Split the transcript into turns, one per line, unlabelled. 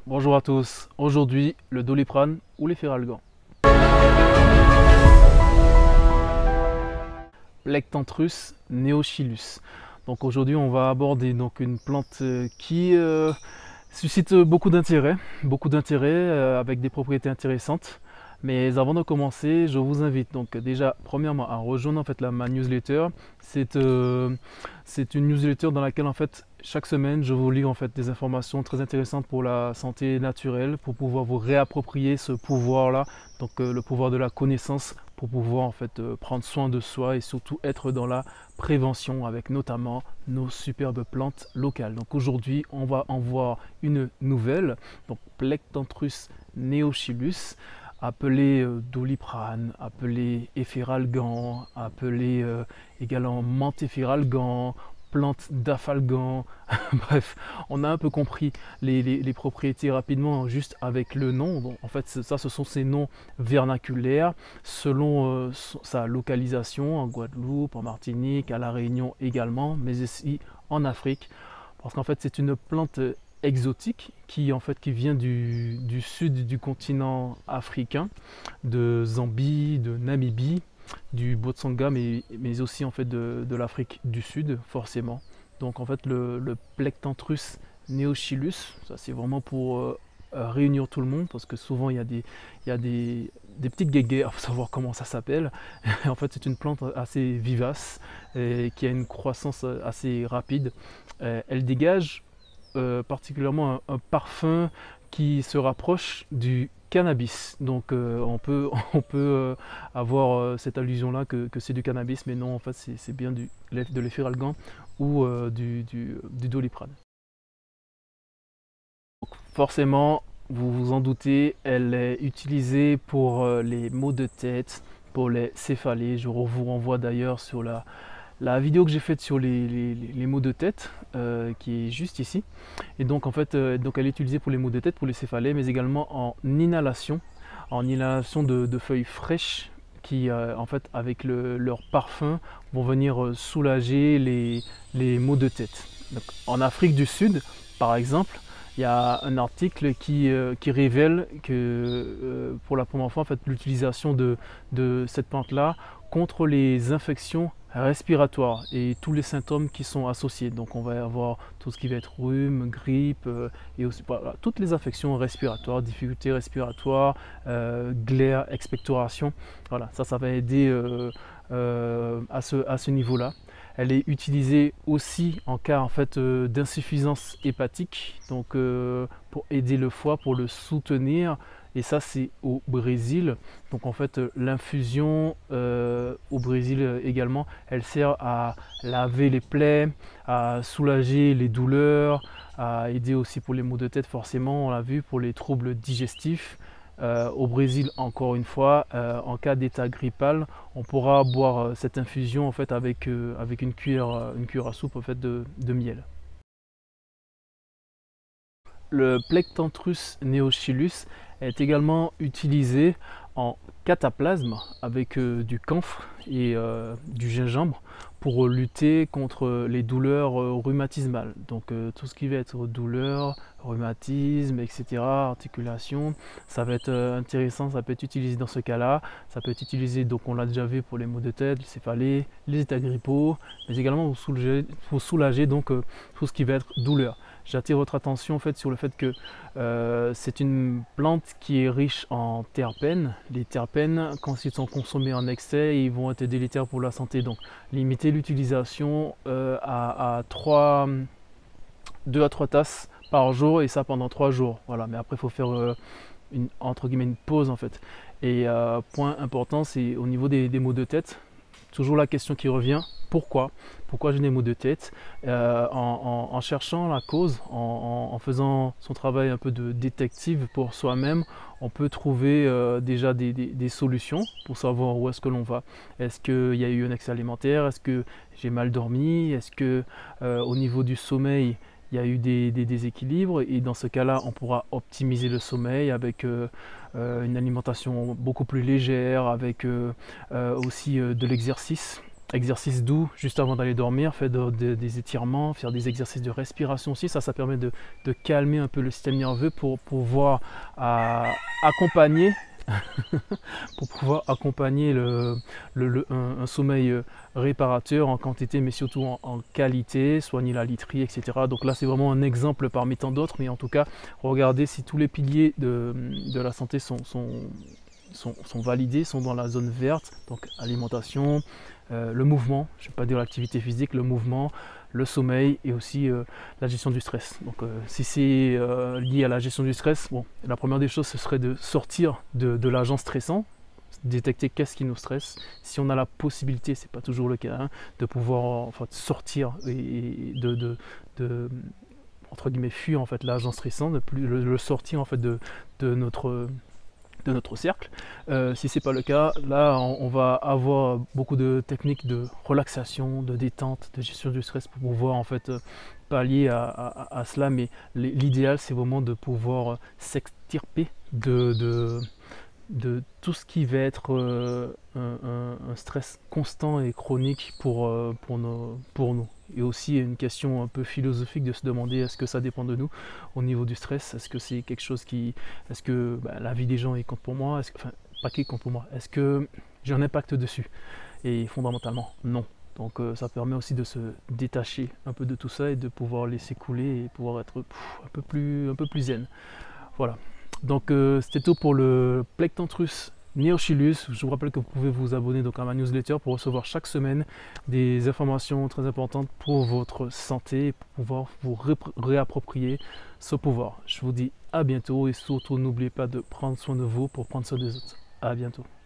Bonjour à tous, aujourd'hui le Doliprane ou l'Efferalgan. Plectantrus neochilus. Donc aujourd'hui on va aborder une plante qui suscite beaucoup d'intérêt avec des propriétés intéressantes. Mais avant de commencer, je vous invite donc déjà premièrement à rejoindre ma newsletter. C'est une newsletter dans laquelle chaque semaine je vous livre des informations très intéressantes pour la santé naturelle, pour pouvoir vous réapproprier ce pouvoir-là, le pouvoir de la connaissance, pour pouvoir prendre soin de soi et surtout être dans la prévention avec notamment nos superbes plantes locales. Donc aujourd'hui on va en voir une nouvelle, donc Plectantrus neochilus, appelé Doliprane, appelé Efferalgan, appelé également Menthe-Efferalgan, plante d'Afalgan. Bref, on a un peu compris les propriétés rapidement juste avec le nom. Bon, en fait, ce sont ces noms vernaculaires selon sa localisation en Guadeloupe, en Martinique, à La Réunion également, mais aussi en Afrique. Parce qu'en fait, c'est une plante exotique qui vient du sud du continent africain, de Zambie, de Namibie, du Botswana, mais aussi de l'Afrique du Sud forcément. Donc le Plectantrus neochilus, ça c'est vraiment pour réunir tout le monde, parce que souvent il y a des petites guéguerres pour savoir comment ça s'appelle. En fait c'est une plante assez vivace et qui a une croissance assez rapide. Elle dégage particulièrement un parfum qui se rapproche du cannabis. Donc on peut avoir cette allusion là que c'est du cannabis, mais non, en fait c'est bien de l'Efferalgan ou du Doliprane. Donc, forcément, vous vous en doutez, elle est utilisée pour les maux de tête, pour les céphalées. Je vous renvoie d'ailleurs sur la vidéo que j'ai faite sur les maux de tête, qui est juste ici. Et donc elle est utilisée pour les maux de tête, pour les céphalées, mais également en inhalation de feuilles fraîches qui avec leur parfum vont venir soulager les maux de tête. Donc, en Afrique du Sud par exemple, il y a un article qui révèle que pour la première fois l'utilisation de cette plante là contre les infections respiratoires et tous les symptômes qui sont associés. Donc on va avoir tout ce qui va être rhume, grippe, et aussi voilà, toutes les infections respiratoires, difficultés respiratoires, glaire, expectoration. Voilà, ça va aider à ce niveau-là. Elle est utilisée aussi en cas d'insuffisance hépatique, donc pour aider le foie, pour le soutenir. Et ça c'est au Brésil. Donc l'infusion au Brésil également, elle sert à laver les plaies, à soulager les douleurs, à aider aussi pour les maux de tête forcément, on l'a vu, pour les troubles digestifs. Au Brésil, encore une fois, en cas d'état grippal, on pourra boire cette infusion avec une cuillère à soupe de miel. Le Plectantrus neochilus est également utilisé en cataplasme avec du camphre et du gingembre pour lutter contre les douleurs rhumatismales. Donc tout ce qui va être douleur, rhumatisme, etc., articulation, ça va être intéressant, ça peut être utilisé dans ce cas-là. Ça peut être utilisé, donc on l'a déjà vu, pour les maux de tête, les céphalées, les états grippaux, mais également pour soulager tout ce qui va être douleur. J'attire votre attention sur le fait que c'est une plante qui est riche en terpènes. Les terpènes, quand ils sont consommés en excès, ils vont être délétères pour la santé. Donc limitez l'utilisation à 2 à 3 tasses par jour, et ça pendant 3 jours. Voilà. Mais après il faut faire entre guillemets une pause Et point important, c'est au niveau des maux de tête. Toujours la question qui revient, pourquoi j'ai des maux de tête? En cherchant la cause, en faisant son travail un peu de détective pour soi-même, on peut trouver déjà des solutions pour savoir où est-ce que l'on va. Est-ce qu'il y a eu un excès alimentaire? Est-ce que j'ai mal dormi? Est-ce que au niveau du sommeil, il y a eu des déséquilibres? Et dans ce cas-là, on pourra optimiser le sommeil avec une alimentation beaucoup plus légère, avec aussi de l'exercice. exercices doux juste avant d'aller dormir, faire des étirements, faire des exercices de respiration aussi. Ça permet de calmer un peu le système nerveux pour pouvoir accompagner pour pouvoir accompagner un sommeil réparateur en quantité mais surtout en qualité, soigner la literie, etc. Donc là c'est vraiment un exemple parmi tant d'autres, mais en tout cas regardez si tous les piliers de la santé sont validés, sont dans la zone verte, donc alimentation, le mouvement, je ne vais pas dire l'activité physique, le mouvement, le sommeil et aussi la gestion du stress. Donc si c'est lié à la gestion du stress, bon, la première des choses ce serait de sortir de l'agent stressant, détecter qu'est-ce qui nous stresse. Si on a la possibilité, c'est pas toujours le cas, hein, de pouvoir sortir et de entre guillemets fuir en fait l'agent stressant, de plus le sortir en fait de notre cercle. Si c'est pas le cas, là on va avoir beaucoup de techniques de relaxation, de détente, de gestion du stress pour pouvoir en fait pallier à cela, mais l'idéal c'est vraiment de pouvoir s'extirper de tout ce qui va être un stress constant et chronique pour nous. Et aussi une question un peu philosophique de se demander est-ce que ça dépend de nous au niveau du stress, est-ce que c'est quelque chose est-ce que la vie des gens compte pour moi, enfin pas qui compte pour moi, est-ce que j'ai un impact dessus? Et fondamentalement non. Donc ça permet aussi de se détacher un peu de tout ça et de pouvoir laisser couler et pouvoir être un peu plus zen. Voilà. Donc c'était tout pour le Plectantrus neochilus. Je vous rappelle que vous pouvez vous abonner donc à ma newsletter pour recevoir chaque semaine des informations très importantes pour votre santé et pour pouvoir vous réapproprier ce pouvoir. Je vous dis à bientôt et surtout n'oubliez pas de prendre soin de vous pour prendre soin des autres. À bientôt.